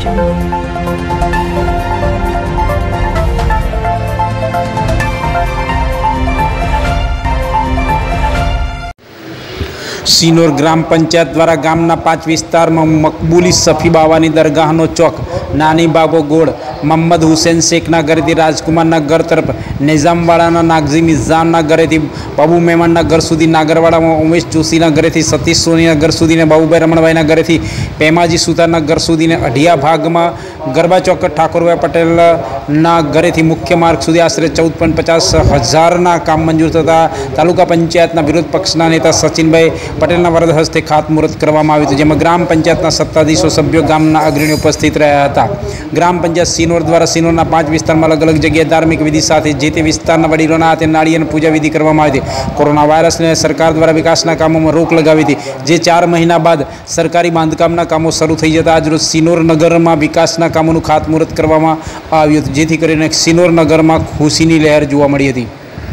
સિનોર ગ્રામ પંચાયત દ્વારા ગામના 5 વિસ્તારમાં મકબૂલી સફી બાવાની દરગાહનો ચોક, નાની બાબો ગોળ, મોહમ્મદ હુસેન શેખના ઘરેથી રાજકુમારના ઘર તરફ, નિઝામવાડાના નાગજી મિઝામના ઘરેથી બાબુ મહેમાનના ઘર સુધી, નાગરવાડામાં ઉમેશ જોશીના ઘરેથી સતીશ સોનીના ઘર સુધીને, બાબુભાઈ રમણભાઈના ઘરેથી પેમાજી સુતારના ઘર સુધીને, અઢિયા ભાગમાં ગરબા ચોક ઠાકોરભાઈ પટેલના ઘરેથી મુખ્ય માર્ગ સુધી આશરે 14.50 કામ મંજૂર થતા તાલુકા પંચાયતના વિરોધ પક્ષના નેતા સચિનભાઈ પટેલના વરદ હસ્તે ખાતમુહૂર્ત કરવામાં આવ્યું હતું, જેમાં ગ્રામ પંચાયતના સત્તાધીશો, સભ્યો, ગામના અગ્રણીઓ ઉપસ્થિત રહ્યા હતા. ગ્રામ પંચાયત સિનોર દ્વારા સિનોરના 5 વિસ્તારમાં અલગ અલગ જગ્યાએ ધાર્મિક વિધિ સાથે જે તે વિસ્તારના વડીલોના હાથે નાળિયેર પૂજા વિધિ કરવામાં આવી હતી. કોરોના વાયરસને સરકાર દ્વારા વિકાસના કામોમાં રોક લગાવી હતી, જે 4 મહિના બાદ સરકારી બાંધકામના કામો શરૂ થઈ જતા આજરોજ સિનોર નગરમાં વિકાસના કામોનું ખાતમુહૂર્ત કરવામાં આવ્યું હતું, જેથી કરીને સિનોર નગરમાં ખુશીની લહેર જોવા મળી હતી.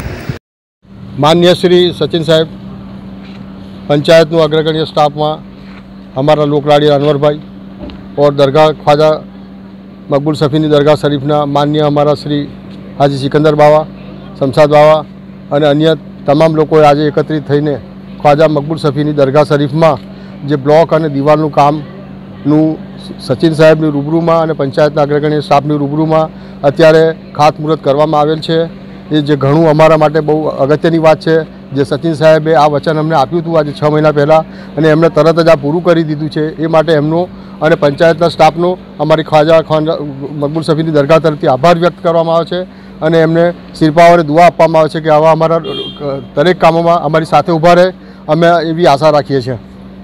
माननीय श्री सचिन साहेब, पंचायत अग्रगण्य स्टाफ में हमारा लोकलाड़ी अनवर भाई और दरगाह ख्वाजा मकबूल सफ़ी दरगाह शरीफना माननीय हमारा श्री हाजी सिकंदर बाबा, शमशाद बाबा और अन्य तमाम लोग आज एकत्रित थईने ख्वाजा मकबूल सफ़ी दरगाह शरीफ में जो ब्लॉक और दीवारનું કામનું सचिन साहेब रूबरू में और पंचायत अग्रगण्य स्टाफनी रूबरू में अत्यारे खातमुहूर्त करवामां आवेल छे. ये जो घणुं अमारा माटे बहु अगत्यनी बात है. जे सचिन साहेबे आ वचन अमने आप्युं हतुं आज 6 महीना पहला अने एमणे तरत ज आ पूरुं करी दीधुं छे. ए माटे एमनो अने पंचायतना स्टाफनो अमारी ख्वाजा मकबूल सफ़ीनी दरगाह तरफथी आभार व्यक्त करवामां आवे छे અને એમને શિરપાવ અને દુઆ આપવામાં આવે છે કે આવા અમારા દરેક કામોમાં અમારી સાથે ઊભા રહે, અમે એવી આશા રાખીએ છીએ.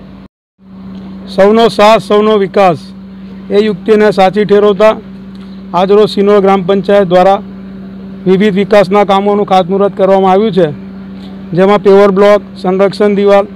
સૌનો સાથ સૌનો વિકાસ એ યુક્તિને સાચી ઠેરવતા આજરોજ સિનોર ગ્રામ પંચાયત દ્વારા વિવિધ વિકાસના કામોનું ખાતમુહૂર્ત કરવામાં આવ્યું છે, જેમાં પેવર બ્લોક, સંરક્ષણ દિવાલ,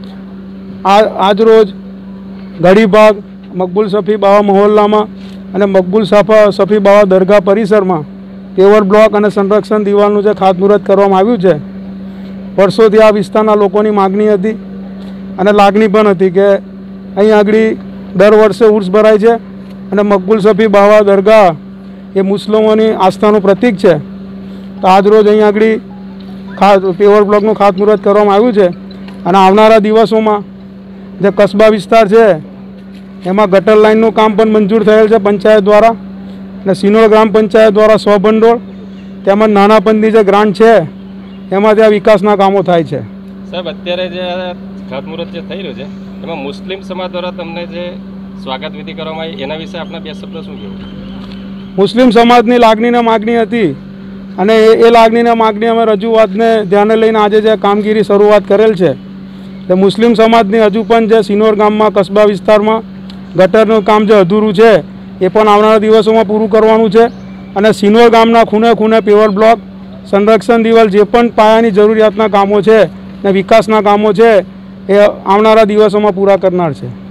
આજરોજ ગઢીબાગ મકબૂલ સફી બાવા મહોલ્લામાં અને મકબૂલ સફી બાવા દરગાહ પરિસરમાં પેવર બ્લોક અને સંરક્ષણ દિવાલનું જે ખાતમુહૂર્ત કરવામાં આવ્યું છે. વર્ષોથી આ વિસ્તારના લોકોની માગણી હતી અને લાગણી પણ હતી કે અહીં આગળ દર વર્ષે ઉર્સ ભરાય છે અને મકબૂલ સફી બાવા દરગાહ એ મુસ્લિમોની આસ્થાનું પ્રતીક છે. તો આજરોજ અહીં આગળ પેવર બ્લોકનું ખાતમુહૂર્ત કરવામાં આવ્યું છે અને આવનારા દિવસોમાં જે કસ્બા વિસ્તાર છે એમાં ગટર લાઇનનું કામ પણ મંજૂર થયેલ છે પંચાયત દ્વારા અને સિનોર ગ્રામ પંચાયત દ્વારા સ્વભંડોળ તેમજ નાના પંથની જે ગ્રાન્ટ છે એમાં ત્યાં વિકાસના કામો થાય છે. સાહેબ, અત્યારે જે ખાતમુહૂર્ત જે થઈ રહ્યું છે એમાં મુસ્લિમ સમાજ દ્વારા તમને જે સ્વાગત વિધિ કરવામાં આવી એના વિશે આપણા 2 શબ્દ શું કહેવું? મુસ્લિમ સમાજની લાગણીને માગણી હતી અને એ લાગણીને માગણી અમે રજૂઆતને ધ્યાને લઈને આજે જે કામગીરી શરૂઆત કરેલ છે તે મુસ્લિમ સમાજની હજુ પણ જે સિનોર ગામમાં કસ્બા વિસ્તારમાં ગટરનું કામ જે અધૂરું છે એ પણ આવનારા દિવસોમાં પૂરું કરવાનું છે અને સિનોર ગામના ખૂણે ખૂણે પેવર બ્લોક, સંરક્ષણ દિવાલ જે પણ પાયાની જરૂરિયાતના કામો છે ને વિકાસના કામો છે એ આવનારા દિવસોમાં પૂરા કરનાર છે.